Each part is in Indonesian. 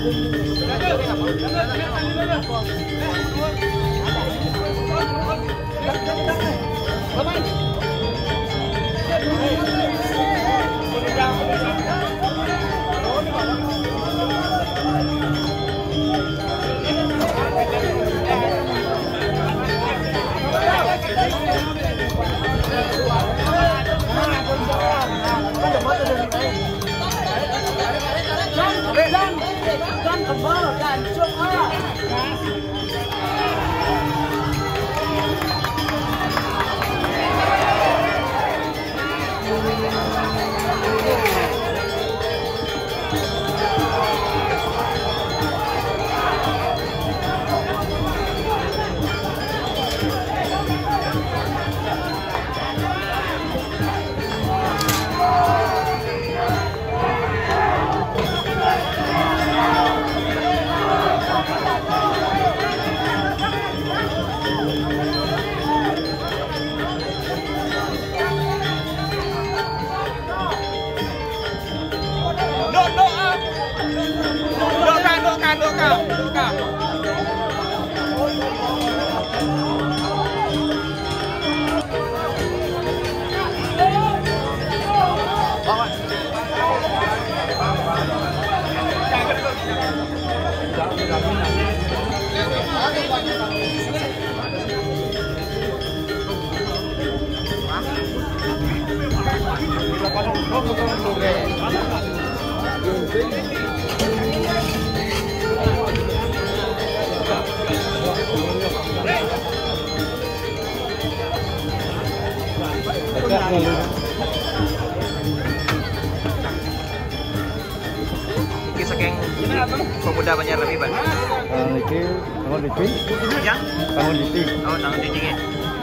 Iki saking pemuda Banjar lebih, Pak. Iki tahun iki. Ya? Tahun iki. Oh, tahun ini ya.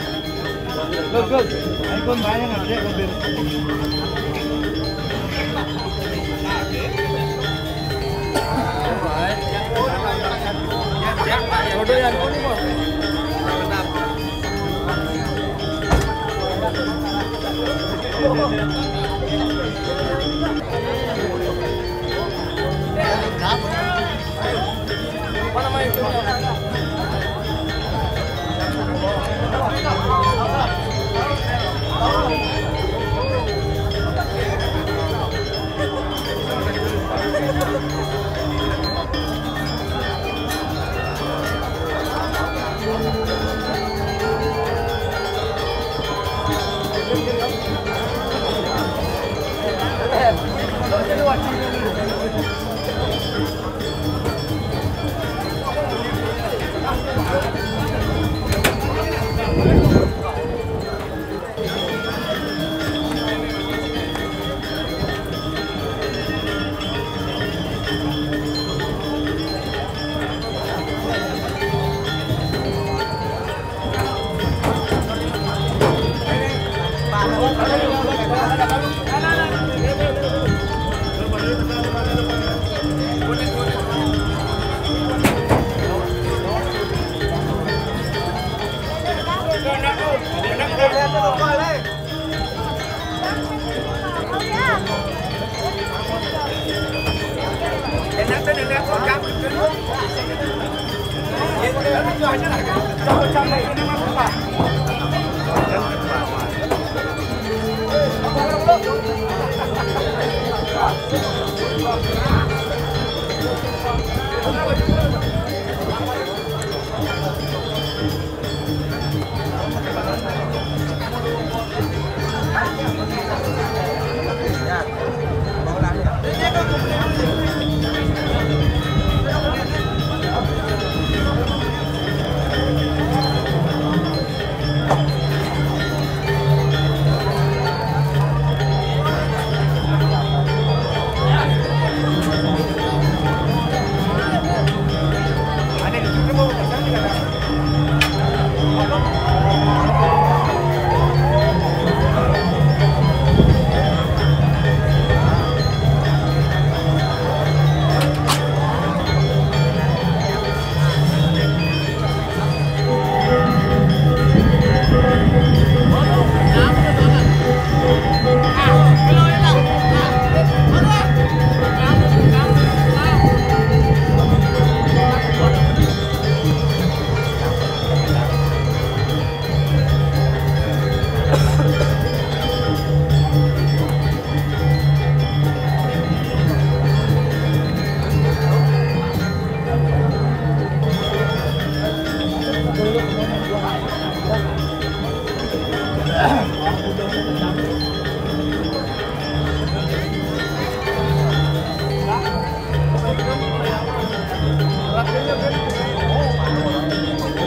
Go. Ikon bayang ada mobil. Rodo yang ini, Bos. Mana main itu?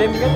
Lim kan.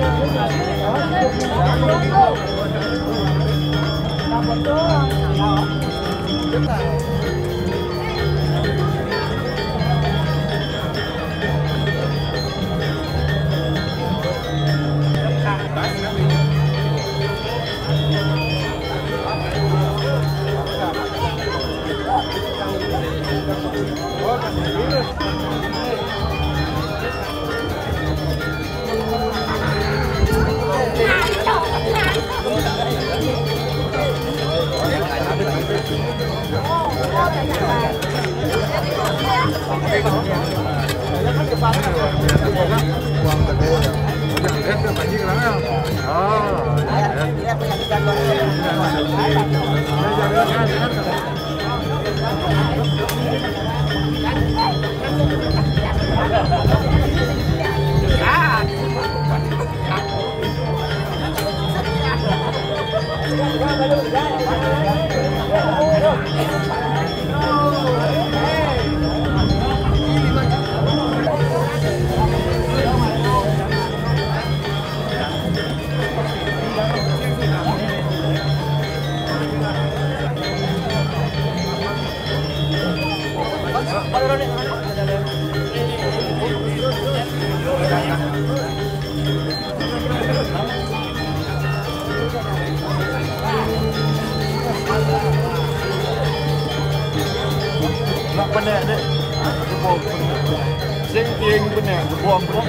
Benar deh, sing tieng benar, buang buang.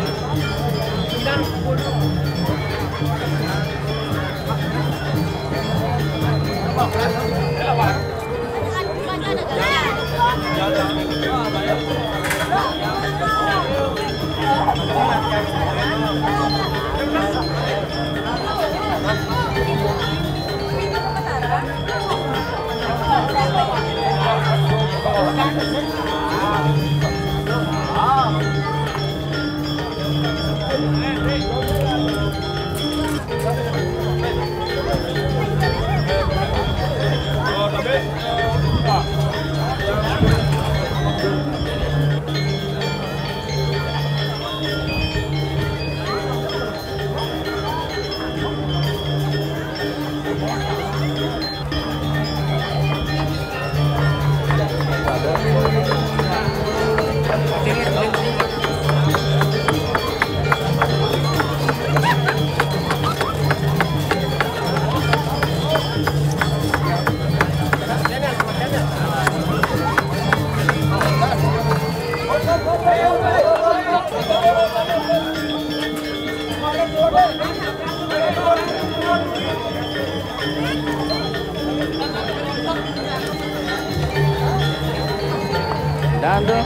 Dan tuh.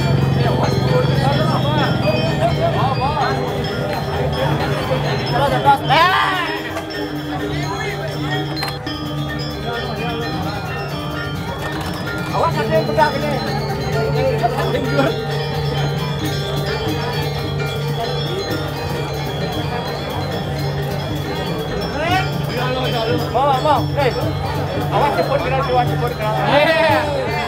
Ada Awas cepet kenal.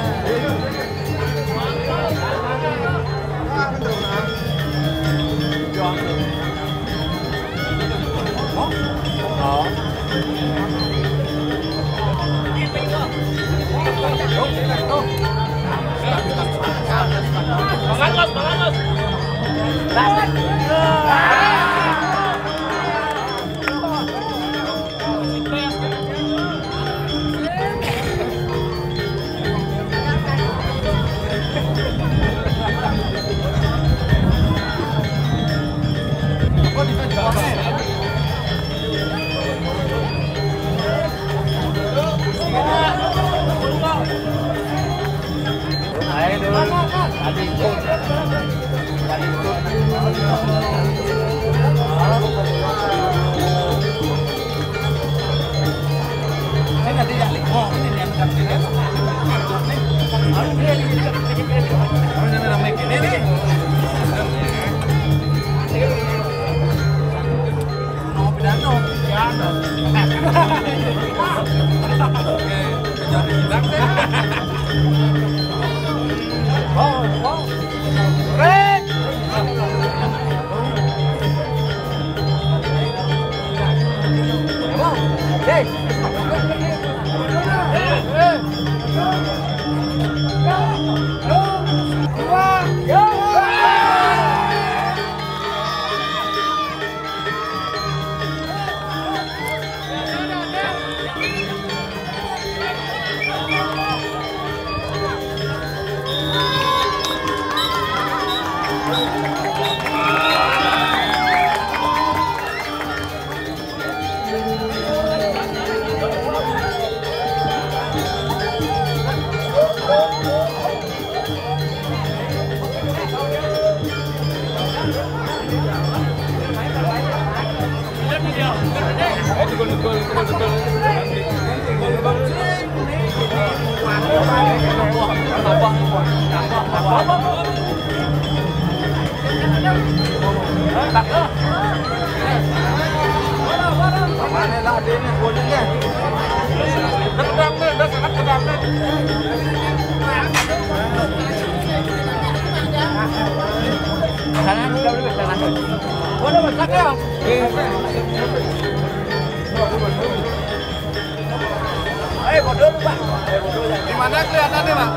Di mana kelihatannya, Pak?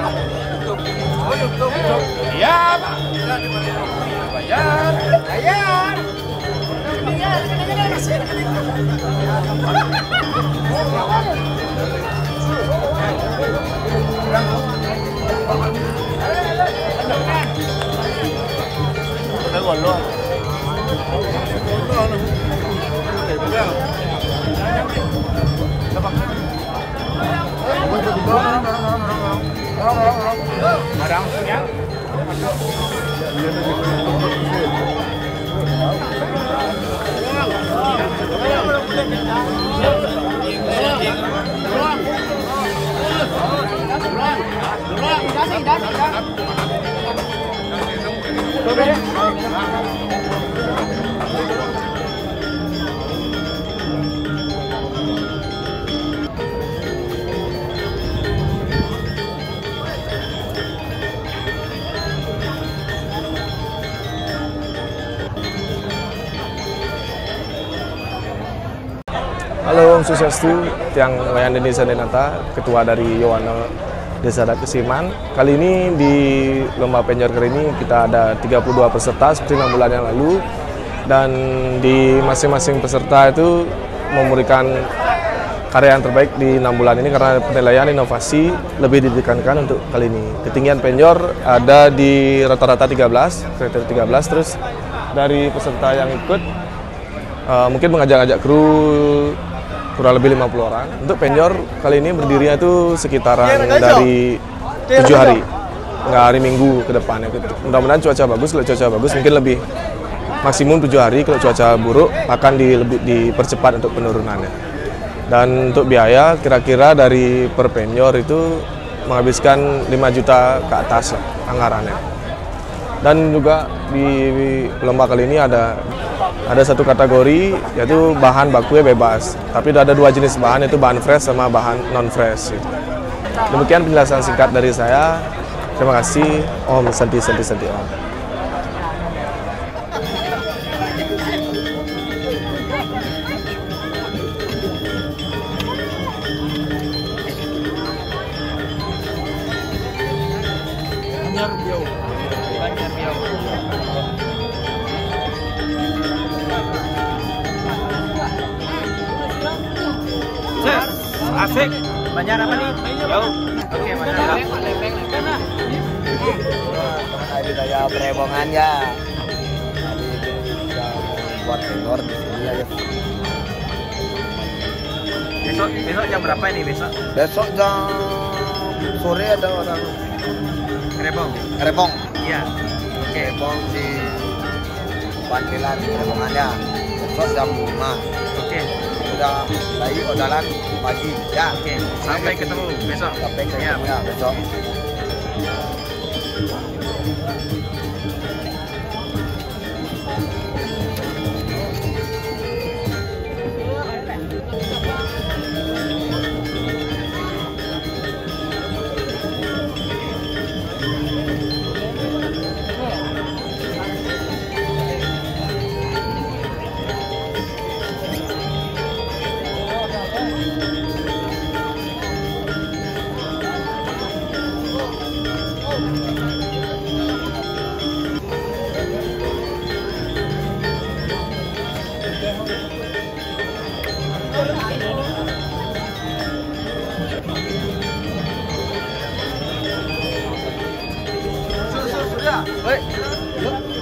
Oh, YouTube. Iya, Pak. Bayar. Bayar. Kita golo. Halo, Om Swastiastu, Tiang Wayan Desa Denata, Ketua dari Yowana Desa Adat Kesiman. Kali ini di Lomba Penjor Keri ini kita ada 32 peserta seperti 6 bulan yang lalu. Dan di masing-masing peserta itu memberikan karya yang terbaik di 6 bulan ini karena penilaian inovasi lebih ditekankan untuk kali ini. Ketinggian penjor ada di rata-rata 13, kriteria 13, terus dari peserta yang ikut mungkin mengajak-ajak kru kurang lebih 50 orang. Untuk penjor kali ini berdirinya itu sekitaran dari 7 hari, nggak hari Minggu ke depan. Mudah-mudahan cuaca bagus, kalau cuaca bagus mungkin lebih maksimum 7 hari, kalau cuaca buruk akan dipercepat untuk penurunannya. Dan untuk biaya kira-kira dari per penjor itu menghabiskan 5 juta ke atas anggarannya. Dan juga di lomba kali ini ada Ada satu kategori yaitu bahan bakunya bebas, tapi ada dua jenis bahan, yaitu bahan fresh sama bahan non fresh. Gitu. Demikian penjelasan singkat dari saya. Terima kasih. Om Santi Om. Banyak Biau. Asik. Banyak apa nih? Jauh. Oke, mantap. Tadi saya perebongan ya. Buat vendor di sini aja. Besok jam berapa ini besok? Besok jam sore ada orang Rebong. Iya. Oke. Rebong di Pantilan perebongannya. Besok jam 5. Oke. Udah lagi odalan pagi ya. Oke. Sampai ketemu besok. Sampai ketemu ya besok. Sudah. Baik.